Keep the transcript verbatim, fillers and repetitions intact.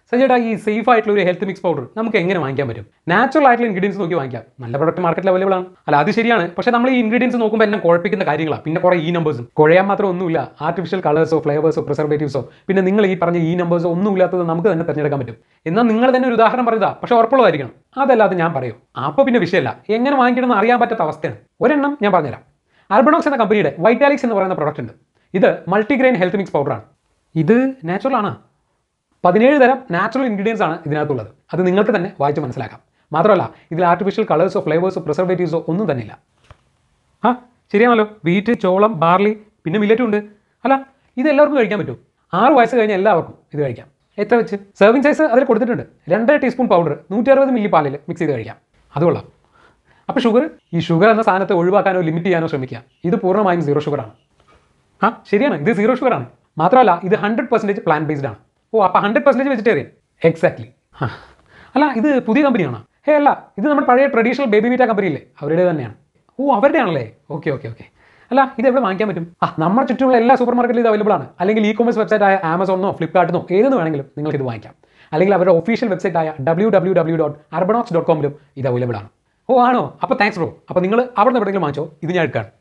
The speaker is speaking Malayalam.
സജേട്ടാ ഈ സേഫ് ആയിട്ടുള്ള ഒരു ഹെൽത്ത് മിക്സ് പൗഡർ നമുക്ക് എങ്ങനെ വാങ്ങിക്കാൻ പറ്റും? നാച്ചുറൽ ആയിട്ടുള്ള ഇൻഗ്രീഡിയൻസ് നോക്കി വാങ്ങിക്കാം. നല്ല പ്രൊഡക്റ്റ് മാർക്കറ്റിൽ അവൈലബിൾ ആണ്. അല്ല അത് ശരിയാണ്. പക്ഷേ നമ്മൾ ഈ ഇൻഗ്രീഡിയൻസ് നോക്കുമ്പോൾ എല്ലാം കുഴപ്പിക്കുന്ന കാര്യങ്ങളാണ്. പിന്നെ കുറേ ഈ നമ്പേഴ്സും കുഴയാൻ മാത്രം ഒന്നുമില്ല. ആർട്ടിഫിഷ്യൽ കളേഴ്സോ ഫ്ലേവേഴ്സോ പ്രിസർവേറ്റീവ്സോ പിന്നെ നിങ്ങൾ ഈ പറഞ്ഞ ഈ നമ്പേഴ്സോ ഒന്നും ഇല്ലാത്തത് നമുക്ക് തന്നെ തിരഞ്ഞെടുക്കാൻ പറ്റും. എന്നാൽ നിങ്ങൾ തന്നെ ഒരു ഉദാഹരണം പറയുക, പക്ഷേ ഉറപ്പുള്ളതായിരിക്കണം. അതല്ലാതെ ഞാൻ പറയും അപ്പോൾ പിന്നെ വിഷയമല്ല. എങ്ങനെ വാങ്ങിക്കണമെന്ന് അറിയാൻ പറ്റാത്ത അവസ്ഥയാണ്. ഒരെണ്ണം ഞാൻ പറഞ്ഞുതരാം. അർബണോക്സ് എന്ന കമ്പനിയുടെ വൈറ്റാലിക്സ് എന്ന് പറയുന്ന പ്രൊഡക്റ്റ് ഉണ്ട്. ഇത് മൾട്ടിഗ്രെയിൻ ഹെൽത്ത് മിക്സ് പൗഡറാണ്. ഇത് നാച്ചുറൽ ആണ്. പതിനേഴ് തരം നാച്ചുറൽ ഇൻഗ്രീഡിയൻസ് ആണ് ഇതിനകത്തുള്ളത്. അത് നിങ്ങൾക്ക് തന്നെ വായിച്ച് മനസ്സിലാക്കാം. മാത്രമല്ല ഇതിൽ ആർട്ടിഫിഷ്യൽ കളേഴ്സോ ഫ്ലേവേഴ്സോ പ്രിസർവേറ്റീവ്സോ ഒന്നും തന്നെ ഇല്ല. ആ ശരിയാണല്ലോ. വീറ്റ്, ചോളം, ബാർലി പിന്നെ മില്ലറ്റും ഉണ്ട്. അല്ല ഇത് എല്ലാവർക്കും കഴിക്കാൻ പറ്റും. ആറ് വയസ്സ് കഴിഞ്ഞ എല്ലാവർക്കും ഇത് കഴിക്കാം. എത്ര വെച്ച് സെർവിങ് സൈസ് അതിൽ കൊടുത്തിട്ടുണ്ട്. രണ്ട് ടീസ്പൂൺ പൗഡർ നൂറ്റി അറുപത് മില്ലി പാലിൽ മിക്സ് ചെയ്ത് കഴിക്കാം. അത് കൊള്ളാം. അപ്പോൾ ഷുഗർ ഈ ഷുഗർ എന്ന സാധനത്തെ ഒഴിവാക്കാനോ ലിമിറ്റ് ചെയ്യാനോ ശ്രമിക്കുക. ഇത് പൂർണ്ണമായും സീറോ ഷുഗറാണ്. ആ ശരിയാണ്, ഇത് സീറോ ഷുഗറാണ്. മാത്രമല്ല ഇത് ഹൺഡ്രഡ് പെർസെൻറ്റേജ് പ്ലാൻ ബേസ്ഡ് ആണ്. ഓ അപ്പോൾ ഹൺഡ്രഡ് പെർസെൻറ്റേജ് വെജിറ്റേറിയൻ. എക്സാക്ട്ലി. ആ അല്ല ഇത് പുതിയ കമ്പനിയാണോ? ഹേ അല്ല, ഇത് നമ്മുടെ പഴയ ട്രഡീഷണൽ ബേബി മീറ്റ കമ്പനിയില്ലേ അവരുടെ തന്നെയാണ്. ഓ അവരുടെ ആണല്ലേ. Okay okay okay. അല്ല ഇത് എവിടെ വാങ്ങിക്കാൻ പറ്റും? ആ നമ്മുടെ ചുറ്റുമുള്ള എല്ലാ സൂപ്പർ മാർക്കറ്റിലും ഇത് അവൈലബിൾ ആണ്. അല്ലെങ്കിൽ ഇ കോമേഴ്സ് വെബ്സൈറ്റ് ആയ ആമസോണോ ഫ്ലിപ്കാർട്ടിനോ ഏതെന്ന് വേണമെങ്കിലും നിങ്ങൾക്ക് ഇത് വാങ്ങിക്കാം. അല്ലെങ്കിൽ അവരുടെ ഒഫീഷ്യൽ വെബ്സൈറ്റ് ആയ W W W dot Urbanox dot കോമിലും ഇത് അവൈലബിൾ ആണ്. ഓ ആണോ? അപ്പോൾ താങ്ക്സ് ബ്രോ. അപ്പോൾ നിങ്ങൾ അവിടെ നിന്ന് എവിടെയെങ്കിലും വാങ്ങിച്ചോ. ഇത് ഞാൻ എടുക്കാം.